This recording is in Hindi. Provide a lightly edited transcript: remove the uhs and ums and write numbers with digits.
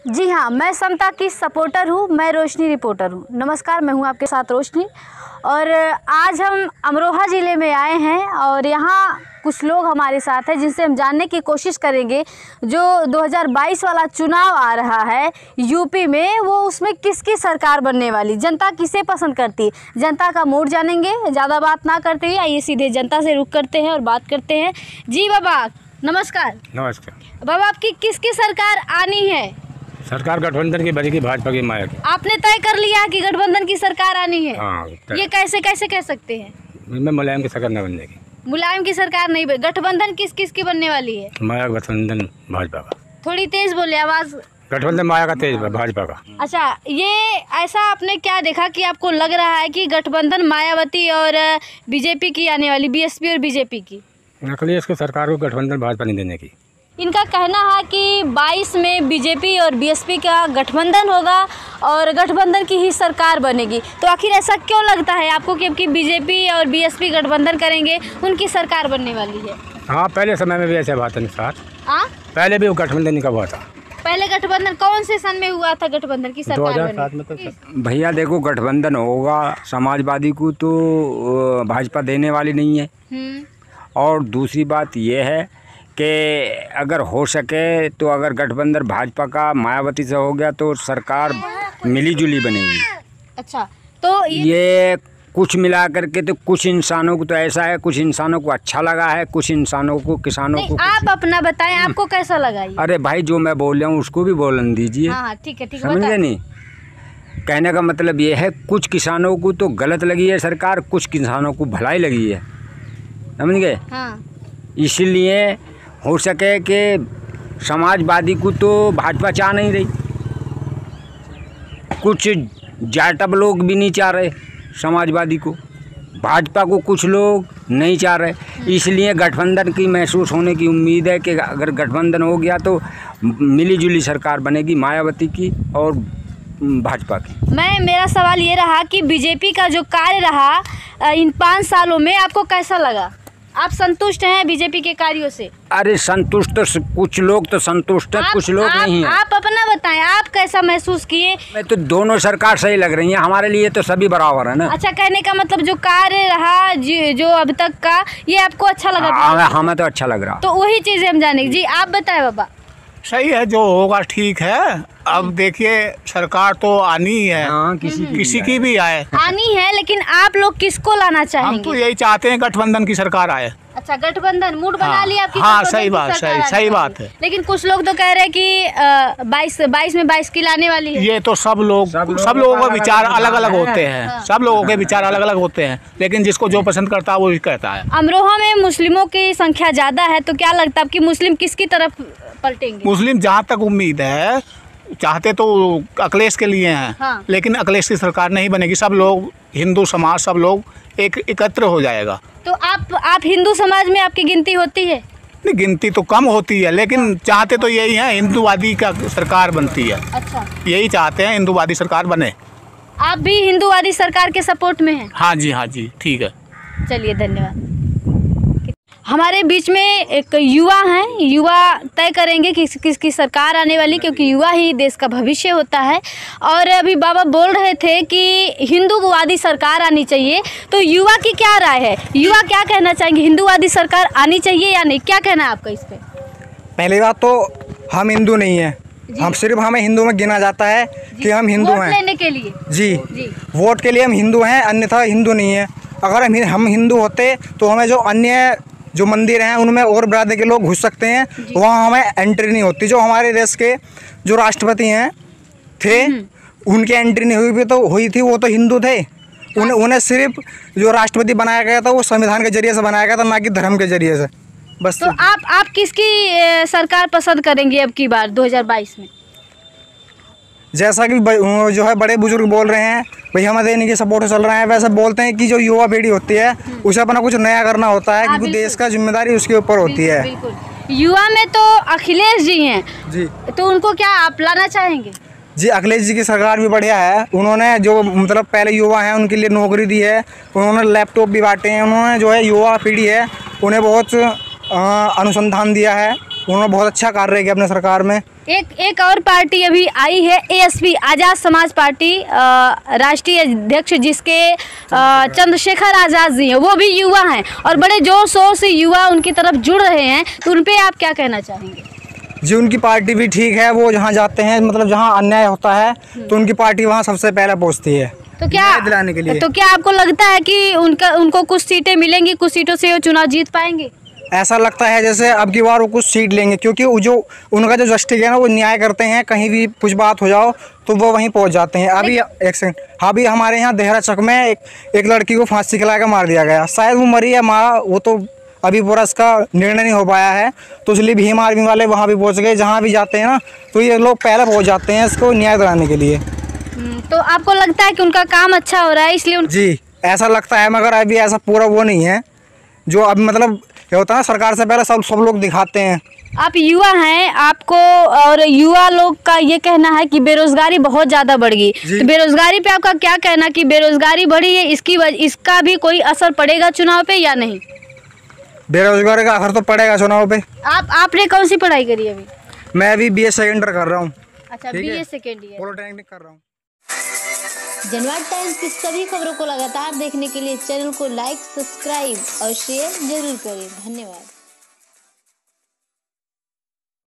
जी हाँ, मैं समता की सपोर्टर हूँ, मैं रोशनी रिपोर्टर हूँ। नमस्कार, मैं हूँ आपके साथ रोशनी। और आज हम अमरोहा ज़िले में आए हैं और यहाँ कुछ लोग हमारे साथ हैं जिनसे हम जानने की कोशिश करेंगे जो 2022 वाला चुनाव आ रहा है यूपी में, वो उसमें किसकी सरकार बनने वाली, जनता किसे पसंद करती है, जनता का मूड जानेंगे। ज़्यादा बात ना करते हुए आइए सीधे जनता से रुक करते हैं और बात करते हैं। जी बाबा नमस्कार। नमस्कार बाबा, आपकी किसकी सरकार आनी है? सरकार गठबंधन की बनेगी, भाजपा की माया की। आपने तय कर लिया कि गठबंधन की सरकार आनी है? हाँ, ये कैसे कैसे कह सकते हैं? मैं मुलायम की सरकार न बनने की। मुलायम की सरकार नहीं, गठबंधन किस किस की बनने वाली है? माया गठबंधन भाजपा का। थोड़ी तेज बोले, आवाज। गठबंधन माया का तेज भाजपा का। अच्छा, ये ऐसा आपने क्या देखा कि आपको लग रहा है कि गठबंधन मायावती और बीजेपी की आने वाली, बीएसपी और बीजेपी की? अखिलेश को सरकार को गठबंधन भाजपा नहीं देने की। इनका कहना है कि 22 में बीजेपी और बीएसपी का गठबंधन होगा और गठबंधन की ही सरकार बनेगी। तो आखिर ऐसा क्यों लगता है आपको कि बीजेपी और बीएसपी गठबंधन करेंगे, उनकी सरकार बनने वाली है? हाँ, पहले समय में भी ऐसे बात है सर। हाँ, पहले भी वो गठबंधन का हुआ था। पहले गठबंधन कौन से सन में हुआ था गठबंधन की सरकार? 2007 में। तो भैया देखो, गठबंधन होगा समाजवादी को तो भाजपा देने वाली नहीं है। और दूसरी बात यह है कि अगर हो सके तो अगर गठबंधन भाजपा का मायावती से हो गया तो सरकार मिलीजुली बनेगी। अच्छा, तो ये कुछ मिला करके तो कुछ इंसानों को तो ऐसा है, कुछ इंसानों को अच्छा लगा है, कुछ इंसानों को, किसानों को। आप अपना बताएं, आपको कैसा लगा ये? अरे भाई, जो मैं बोल रहा हूँ उसको भी बोलने दीजिए। हाँ, ठीक है, समझ गए नहीं? कहने का मतलब ये है, कुछ किसानों को तो गलत लगी है सरकार, कुछ किसानों को भलाई लगी है। समझ गए? हाँ। इसीलिए हो सके कि समाजवादी को तो भाजपा चाह नहीं रही, कुछ जाटब लोग भी नहीं चाह रहे समाजवादी को, भाजपा को कुछ लोग नहीं चाह रहे। इसलिए गठबंधन की महसूस होने की उम्मीद है कि अगर गठबंधन हो गया तो मिलीजुली सरकार बनेगी मायावती की और भाजपा की। मेरा सवाल ये रहा कि बीजेपी का जो कार्य रहा इन 5 सालों में, आपको कैसा लगा? आप संतुष्ट हैं बीजेपी के कार्यों से? अरे संतुष्ट तो कुछ लोग तो संतुष्ट हैं, कुछ लोग नहीं हैं। आप अपना बताएं, आप कैसा महसूस किए? मैं तो दोनों सरकार सही लग रही है, हमारे लिए तो सभी बराबर है ना। अच्छा, कहने का मतलब जो कार्य रहा जो अब तक का, ये आपको अच्छा लगा? हमें तो अच्छा लग रहा। तो वही चीज़ें हम जानेंगे। जी आप बताएं बाबा। सही है, जो होगा ठीक है। अब देखिए, सरकार तो आनी ही है। हाँ, किसी की भी आए आनी है, लेकिन आप लोग किसको लाना चाहेंगे? हम तो यही चाहते हैं गठबंधन की सरकार आए। अच्छा, गठबंधन मूड बना लिया आपकी? हाँ, सही बात, सही बात है। लेकिन कुछ लोग तो कह रहे हैं कि 22 में 22 की लाने वाली है। ये तो सब लोगों के विचार अलग अलग होते हैं। सब लोगों के विचार अलग अलग होते हैं, लेकिन जिसको जो पसंद करता है वो ही कहता है। अमरोहा में मुस्लिमों की संख्या ज़्यादा है, तो क्या लगता है कि मुस्लिम किसकी तरफ पलटेंगे? मुस्लिम जहाँ तक उम्मीद है, चाहते तो अखिलेश के लिए हैं। हाँ। लेकिन अखिलेश की सरकार नहीं बनेगी। सब लोग, हिंदू समाज सब लोग एकत्र हो जाएगा। तो आप हिंदू समाज में आपकी गिनती होती है? नहीं, गिनती तो कम होती है, लेकिन चाहते तो यही है, हिंदूवादी का सरकार बनती है। अच्छा, यही चाहते हैं, हिंदूवादी सरकार बने। आप भी हिंदूवादी सरकार के सपोर्ट में हैं? हाँ जी, ठीक है। चलिए, धन्यवाद। हमारे बीच में एक युवा हैं, युवा तय करेंगे कि किसकी सरकार आने वाली, क्योंकि युवा ही देश का भविष्य होता है। और अभी बाबा बोल रहे थे कि हिंदूवादी सरकार आनी चाहिए, तो युवा की क्या राय है? युवा क्या कहना चाहेंगे, हिंदूवादी सरकार आनी चाहिए या नहीं? क्या कहना है आपका इस पे? पहली बात तो हम हिंदू नहीं हैं, हम सिर्फ हमें हिंदू में गिना जाता है कि हम हिंदू हैं। वोट लेने के लिए? जी, वोट के लिए हम हिंदू हैं, अन्यथा हिंदू नहीं है। अगर हम हिंदू होते तो हमें जो अन्य जो मंदिर हैं उनमें और बरादरी के लोग घुस सकते हैं, वहाँ हमें एंट्री नहीं होती। जो हमारे देश के जो राष्ट्रपति हैं थे, उनकी एंट्री नहीं हुई थी, वो तो हिंदू थे। उन्हें सिर्फ जो राष्ट्रपति बनाया गया था वो संविधान के जरिए से बनाया गया था, ना कि धर्म के जरिए से। बस। तो आप किसकी सरकार पसंद करेंगे अब की बार 2022 में? जैसा कि जो है बड़े बुजुर्ग बोल रहे हैं, भाई हमें देने की सपोर्ट चल रहा है, वैसे बोलते हैं कि जो युवा पीढ़ी होती है उसे अपना कुछ नया करना होता है, क्योंकि देश का जिम्मेदारी उसके ऊपर होती है। बिल्कुल। युवा में तो अखिलेश जी हैं जी, तो उनको क्या आप लाना चाहेंगे? जी, अखिलेश जी की सरकार भी बढ़िया है। उन्होंने जो मतलब पहले युवा हैं उनके लिए नौकरी दी है, उन्होंने लैपटॉप भी बांटे हैं, उन्होंने जो है युवा पीढ़ी है उन्हें बहुत अनुसंधान दिया है। उन्होंने बहुत अच्छा कार्य किया अपने सरकार में। एक और पार्टी अभी आई है, ASP आज़ाद समाज पार्टी, राष्ट्रीय अध्यक्ष जिसके चंद्रशेखर आज़ाद जी हैं, वो भी युवा हैं और बड़े जोर शोर से युवा उनकी तरफ जुड़ रहे हैं, तो उन पे आप क्या कहना चाहेंगे? जी उनकी पार्टी भी ठीक है, वो जहाँ जाते हैं मतलब जहाँ अन्याय होता है तो उनकी पार्टी वहाँ सबसे पहले पहुँचती है तो क्या न्याय दिलाने के लिए। तो क्या आपको लगता है कि उनको कुछ सीटें मिलेंगी, कुछ सीटों से वो चुनाव जीत पाएंगे? ऐसा लगता है जैसे अब की बार वो कुछ सीट लेंगे, क्योंकि वो जो उनका जो जस्टिस है ना वो न्याय करते हैं, कहीं भी कुछ बात हो जाओ तो वो वहीं पहुंच जाते हैं। अभी एक सेकंड, अभी हमारे यहाँ देहरा चक में एक लड़की को फांसी खिला कर मार दिया गया, शायद वो मरी है मारा, वो तो अभी पूरा इसका निर्णय नहीं हो पाया है, तो इसलिए भीम आर्मी वाले वहाँ भी पहुँच गए, जहाँ भी जाते हैं ना तो ये लोग पहले पहुँच जाते हैं इसको न्याय दिलाने के लिए। तो आपको लगता है कि उनका काम अच्छा हो रहा है इसलिए जी ऐसा लगता है, मगर अभी ऐसा पूरा वो नहीं है जो अब मतलब क्या होता है ना, सरकार से पहले सब लोग दिखाते हैं। आप युवा हैं, आपको और युवा लोग का ये कहना है कि बेरोजगारी बहुत ज़्यादा बढ़ गई, तो बेरोजगारी पे आपका क्या कहना कि बेरोजगारी बढ़ी है, इसका भी कोई असर पड़ेगा चुनाव पे या नहीं? बेरोजगारी का असर तो पड़ेगा चुनाव पे। आपने कौन सी पढ़ाई करी अभी? मैं अभी BA सेकेंड ईयर कर रहा हूँ। अच्छा, BA सेकेंड ईयर, पॉलिटेक्निक कर रहा हूँ। जनवाद टाइम्स की सभी खबरों को लगातार देखने के लिए चैनल को लाइक, सब्सक्राइब और शेयर जरूर करें। धन्यवाद।